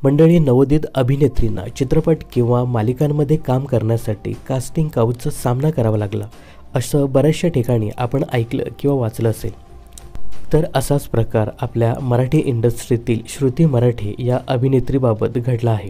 मंडळी, नवोदित अभिनेत्रींना चित्रपट किंवा मालिकांमध्ये काम करण्यासाठी कास्टिंग काऊचचा सामना करावा लागला असं बऱ्याचशा ठिकाणी आपण ऐकलं किंवा वाचलं असेल. तर असाच प्रकार आपल्या मराठी इंडस्ट्रीतील श्रुती मराठे या अभिनेत्रीबाबत घडला आहे.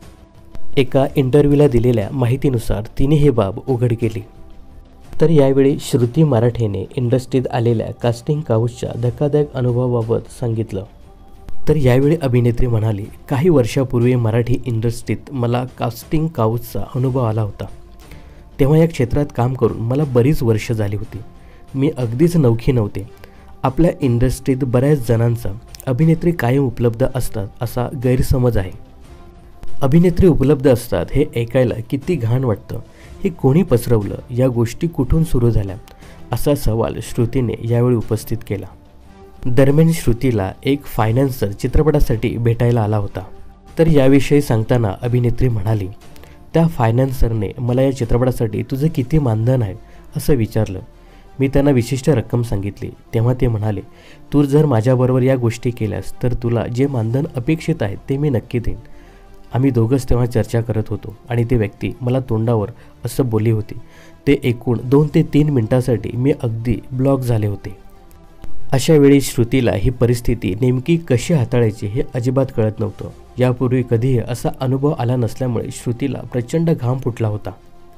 एका इंटरव्ह्यूला दिलेल्या माहितीनुसार तिने ही बाब उघड केली. तर यावेळी श्रुती मराठेने इंडस्ट्रीत आलेल्या कास्टिंग काऊचच्या धक्कादायक अनुभवाबाबत सांगितलं. तर यावेळी अभिनेत्री म्हणाली, काही वर्षापूर्वी मराठी इंडस्ट्रीत मला कास्टिंग काऊचचा अनुभव आला होता. तेव्हा या क्षेत्रात काम करून मला बरीच वर्ष झाली होती. मी अगदीच नवखी नव्हते. आपल्या इंडस्ट्रीत बऱ्याच जणांचा अभिनेत्री कायम उपलब्ध असतात असा गैरसमज आहे. अभिनेत्री उपलब्ध असतात हे ऐकायला किती घाण वाटतं. हे कोणी पसरवलं? या गोष्टी कुठून सुरू झाल्या? असा सवाल श्रुतीने यावेळी उपस्थित केला. दरम्यान श्रुतीला एक फायनान्सर चित्रपटासाठी भेटायला आला होता. तर याविषयी सांगताना अभिनेत्री म्हणाली, त्या फायनान्सरने मला या चित्रपटासाठी तुझं किती मानधन आहे असं विचारलं. मी त्यांना विशिष्ट रक्कम सांगितली. तेव्हा ते म्हणाले, तू जर माझ्याबरोबर या गोष्टी केल्यास तर तुला जे मानधन अपेक्षित आहे ते मी नक्की देईन. आम्ही दोघंच तेव्हा चर्चा करत होतो आणि ती व्यक्ती मला तोंडावर असं बोलली होती. ते एकूण 2 ते 3 मिनिटांसाठी मी अगदी ब्लॉक झाले होते. अशा वेळी श्रुतीला ही परिस्थिती नेमकी कशी हाताळायची हे अजिबात कळत नव्हतं. यापूर्वी कधीही असा अनुभव आला नसल्यामुळे श्रुतीला प्रचंड घाम फुटला होता.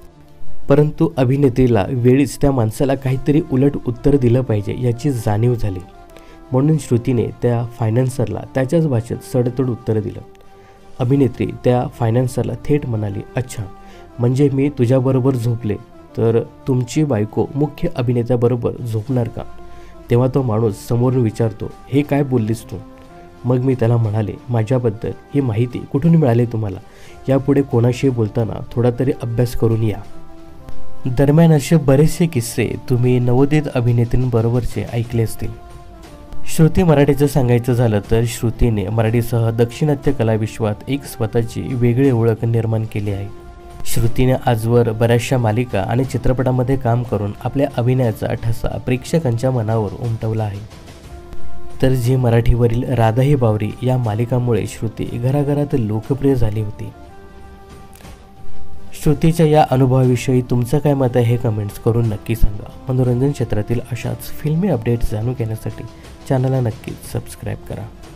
परंतु अभिनेत्रीला वेळीच त्या माणसाला काहीतरी उलट उत्तर दिलं पाहिजे याची जाणीव झाली. म्हणून श्रुतीने त्या फायनान्सरला त्याच्याच भाषेत सडतोड उत्तर दिलं. अभिनेत्री त्या फायनान्सरला थेट म्हणाली, अच्छा, म्हणजे मी तुझ्याबरोबर झोपले तर तुमची बायको मुख्य अभिनेत्याबरोबर झोपणार का? तेव्हा तो माणूस समोरून विचारतो, हे काय बोललीस तू? मग मी त्याला म्हणाले, माझ्याबद्दल ही माहिती कुठून मिळाली तुम्हाला? यापुढे कोणाशी बोलताना थोडा तरी अभ्यास करून या. दरम्यान असे बरेचसे किस्से तुम्ही नवोदित अभिनेत्रींबरोबरचे ऐकले असतील. श्रुती मराठेचं सांगायचं झालं तर श्रुतीने मराठीसह दाक्षिणात्य कलाविश्वात एक स्वतःची वेगळी ओळख निर्माण केली आहे. श्रुतीने आजवर बऱ्याचशा मालिका आणि चित्रपटामध्ये काम करून आपल्या अभिनयाचा ठसा प्रेक्षकांच्या मनावर उमटवला आहे. तर झी मराठीवरील राधा ही बावरी या मालिकामुळे श्रुती घराघरात लोकप्रिय झाली होती. श्रुतीच्या या अनुभवाविषयी तुमचं काय मत आहे हे कमेंट्स करून नक्की सांगा. मनोरंजन क्षेत्रातील अशाच फिल्मी अपडेट्स जाणून घेण्यासाठी चॅनलला नक्कीच सबस्क्राईब करा.